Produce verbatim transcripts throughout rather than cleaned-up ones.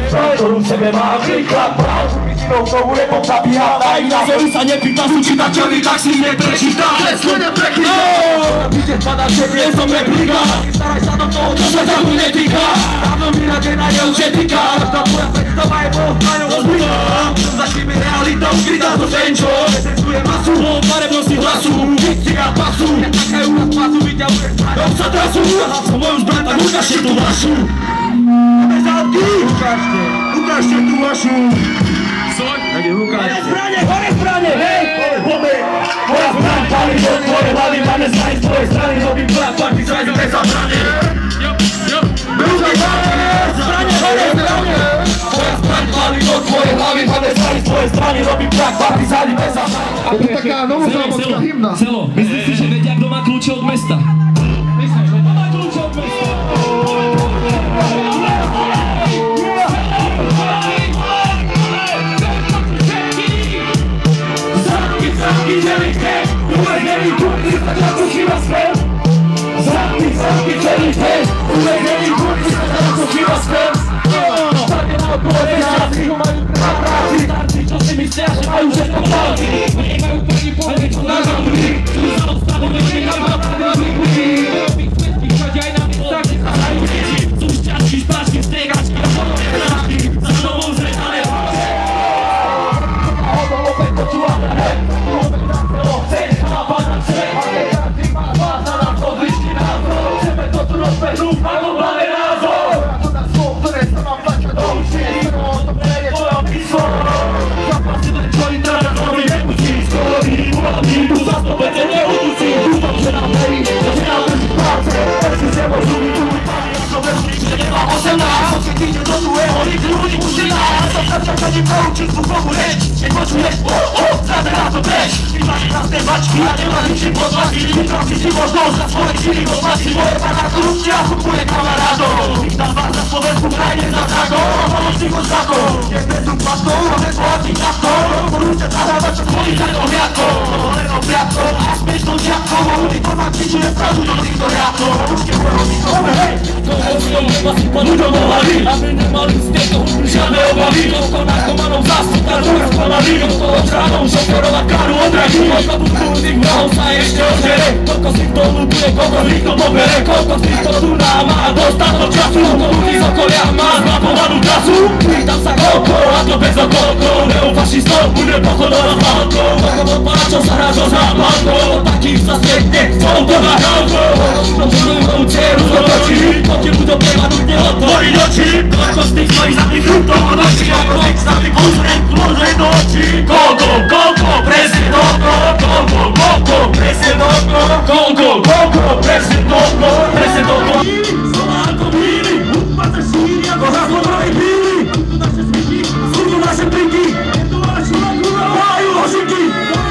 ktorú v sebe má príklad bral. Vidinou znovu repom zabíha na ich názory sa nepýta, sú čitateľi, tak si neprečíta. Heslo neprekýta, vidieť padá, že nie som replika. Staraj sa do toho, čo sa ťa tu netýka. Dávno mi radená je už etika. Každá tvoja predstava je poznaňou rozbíja. Za tými realitou skrytá to ženčo. Prezentuje masu, o farebnosti hlasu. Dikcia pasu, nečakajú na spasu, vyťahuje spraňom sa trasu. Som moju zbraň, tak ukážte tú vašu. Bezálky, ukážte, ukážte tú vašu. Hore zbrane, hore zbrane, hej! Hore, moja zbraň palí do tvojej hlavy, máme zbraň z tvojej strany, robím plán, party zraňu bez zabrane. Zbrane, hore zbrane! Moja zbraň palí do tvojej hlavy, máme zbraň z tvojej strany, robím plán, party zraňu bez zabrane. To je taká novozámodská hymna. Celo, myslíš si, že vedia, kto má kľúče od mesta? Myslíš, že kto má kľúče od mesta? Uvedení kurdy, tak na to chýba smer. Zradky, zradky, celý test. Uvedení kurdy, tak na to chýba smer. Starne na odpoveď, práci, ho majú na práci. Starci, čo si myslia, že majú všetko práci. Nemajú první pohled, čo na zabudí. Tu sa odstavujú, nechám na pravdí. Robík svetky, chodia aj na mestách, kde sa hrajú deti. Sú šťastky, spáčky, striegačky a podobné práčky. Za domov zrezané práce. Hodol opäť počúva na hej. Ani poučiť zvukovú reč, keď počuješ o, o, zradne na to bež. Ty máš krásne bačky a nemá ničím podvazky. Vytrafí si možnosť za svoje činy podvazky. Moje pána korupcia kupuje kamarádov. Vítam vás na Slovensku krajine za dragou. Pomocných od zákov, je bezum plastou, rozeslovacích jachtov. Porúča zahrávať čo tvojí za to hriadkou. Len obliadkou a smiešnou žiadkou. Informácií, čo je pravdu do týchto riadkov. Ruške môjho výslovne, hej. To je ľuďom neba si ľuďom hlaví. Aby nemali z tejto hudby žiadne obavy. Narkomanov zástupca, ktorá spalali. Koľko očránov, šoferov a káru odraží. Koľko tu krúdnych vrahov sa ešte ožere. Koľko si to ľuduje, koľko z nich to pobere. Koľko z nich to tu nám má dostatok času. Koľko ľudí z okolia má zmapovanú trasu. Pýtam sa koľko, a to bez okolkov. Neofašistov bude pochodovať hlavkou. Koľko podpáčov sa hráčov za hlavkou. Takých sa stretne s touto nahrávkou. Koľko žilujou dceru zotočí. Koľko ľuďom treba nutne otvoriť oči. Koľko z tých stojí za tých chrutom a nočí. Nami pozrieť tvoře do očí. Koľko, koľko, presne toľko. Koľko, koľko, presne toľko. Koľko, koľko, presne toľko. Presne toľko. Slova ako míry, hudba sa šíri ako haslo pravej bíly. Sú naše smyky, sú tu naše pliky. Je tu naši lakúra, majú ložiky.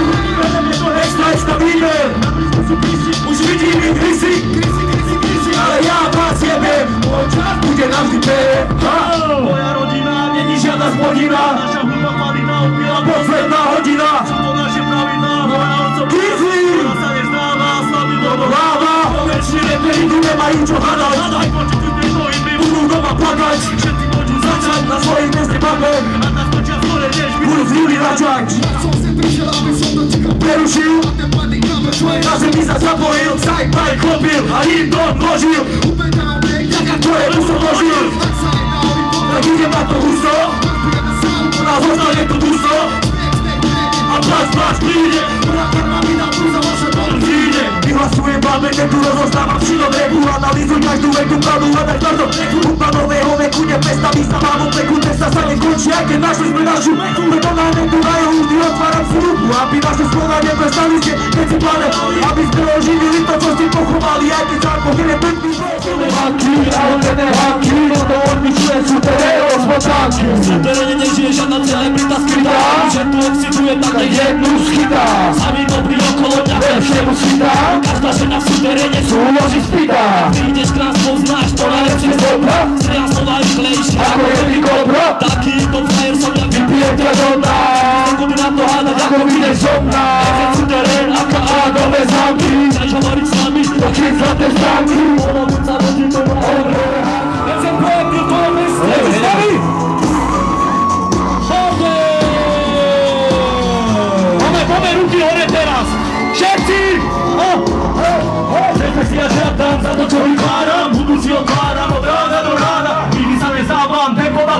Extra, extra výber. Na blízku sú píši, už vidím ich krysy. Krysy, krysy, krysy, ale ja vás jebem. Môj čas bude navždy pere. Moja rodina není žiadna spodina. Naša hudba kvalita odpila posledná hodina. Sú to naše pravidlá, moja otcov krizí. Ktorá sa nezdáva, slavy do hlava. Poväčší reperi tu nemajú čo hľadať. Hľadaj, počuť tu tejto hymny, budú doma plakať. Všetci môžu začať na svojich mieste bakať. A nás točia skore než budú z ľudí račať. Som si prišiel, aby som to ticho prerušil. A ten padný kamer tvoje na zemi sa zapojil. Saj paj klopil a im to odložil. Uvedám mne, ďaká tvoje puso vložil. Tak idem na to husto, u nás ostane tu dusto. A plač, plač, príde, Bratar mami na plus a vaše bol príde. Vyhlasujem máme tu rozostávam všetko breku. Analýzuj každú veku, pravdu hľadaj každú veku. Hudba nového veku, nepestaví sa mám opleku. Cesta sa nekončí, aj keď našli sme našu veku. Preto na netu dajú vždy otváram si ruku. Aby naše slova neprestali ste, keď si plane. Aby sme oživili to, čo ste pochovali. Aj keď sa pochýne pekný Hanky, ale hanky, to odličuje superhero z bočánky. V superhero nežije žiadna celebrita skrytá. Že tu excituje, tak nech jednu schytá. Sami dobrý okolo ťa lepšie mu schytá. Každá žena v superhero súloží spýta. Ty ideš krásnou, znáš to najlepšie z dobra. Streja slova rýchlejšie ako jedný kobra. Taký top frajer som ja vypijem ťa do dna. Sekundy na to hádať, ako vyjdeš zo mna. Efekt superhero, aka a nové zámky. Chceš hovoriť s nami, počít zlaté stránky. Chcem projekty v tvojom meste, s nami!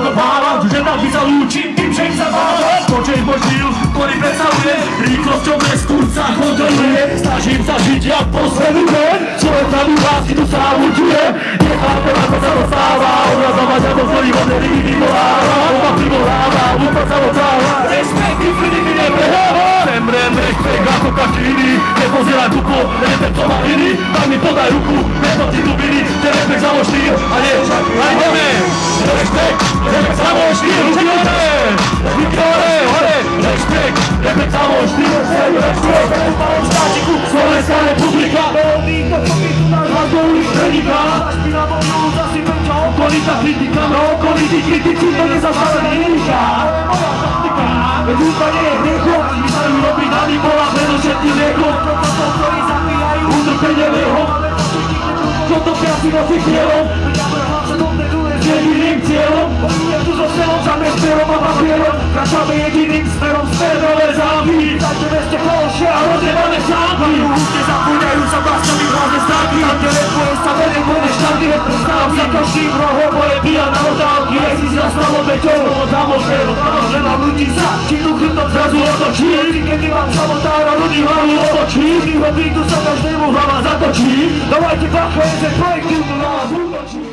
zapávam, že tak by sa lúčim, tým, že ich zabávam. Počej môj štýl, ktorý predstavuje rýchlosťou bez kurca kontroluje. Snažím sa žiť jak posledný deň, človek sa mi lásky tu sa učuje. Nechápem ako sa to stáva, obrazovať ako svojí vodený vyvoláva. Oba privoláva, úplne sa otáva. Respekt, nikdy mi nepreháva. Semrem, respekt ako každý iný. Nepozeraj tupo, respekt ma iný. Tak mi podaj ruku, nepocit tu viny. Že respekt za môj štýl, a nie, aj ideme. Respekt, respekt za môj štýl, ideme. Hore, hore, respekt, respekt za môj štýl, respekt. Štátiku, Slovenská republika. Nikto, čo mi tu náš hlas do ulic preníka. Zašpi na moju zasi venča okolitá kritika. No okolití kritici to nezastavené neníka. Moja taktika, veď úzba nie je hriechom. Vysajú robiť na Nikola, preto všetkým liekom. Toto, ktorí zabíjajú utrpenie lieho. Čo to piaci noci cieľom. S jediným cieľom. Je tu so selom, zamestierom a papierom. Kráčame jediným smerom, smerové zámky. Zaďte meste falošia a rozjebané sámky. Úste zapúňajú sa vlastnami hlavne stáky. Tam, kde repuje sa vedem, bude štáty neprestávky. Za každým rohom moje bija na otálky. Aj si sa stalo beťou, zamožné. Žena ľudí sa, či tu chrbtom zrazu otočí. Kedy vám samotára ľudí hlavu otočí. Z týho bytu sa každému hlava zatočí. Dávajte bacha, že projektil tu na vás útočí.